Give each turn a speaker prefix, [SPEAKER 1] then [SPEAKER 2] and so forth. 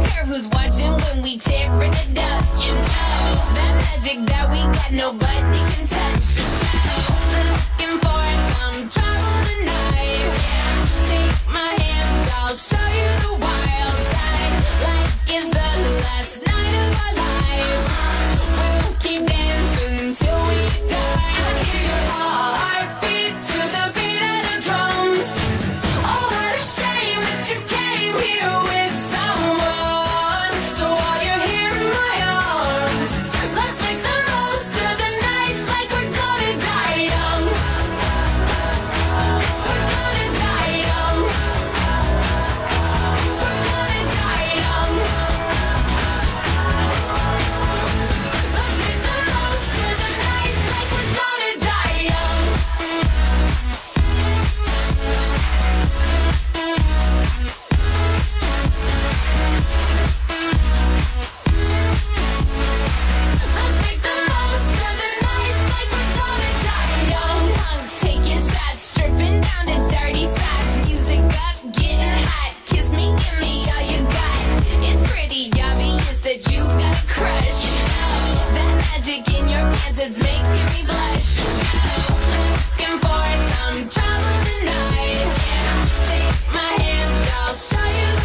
[SPEAKER 1] care who's watching when we tearing it up. You know that magic that we got, nobody can touch. Looking for some trouble tonight. Take my hand, I'll show you the wild side. Like it's the last night of our lives. We'll keep dancing till we die. I hear your heartbeat to the beat of the drums. Oh, what a shame that you came here with someone. So while you're here in my arms, let's make the most of the night like we're gonna die young. We're gonna die young. We're gonna die young. Let's make the most of the night like we're gonna die young. Let's make the most of the night like we're gonna die young. Punks taking shots, stripping down to dirty socks. Music up, getting hot. Kiss me, give me all you got. It's pretty obvious that you got a crush. That magic in your pants, it's making me blush. Looking for some trouble tonight. Take my hand, I'll show you the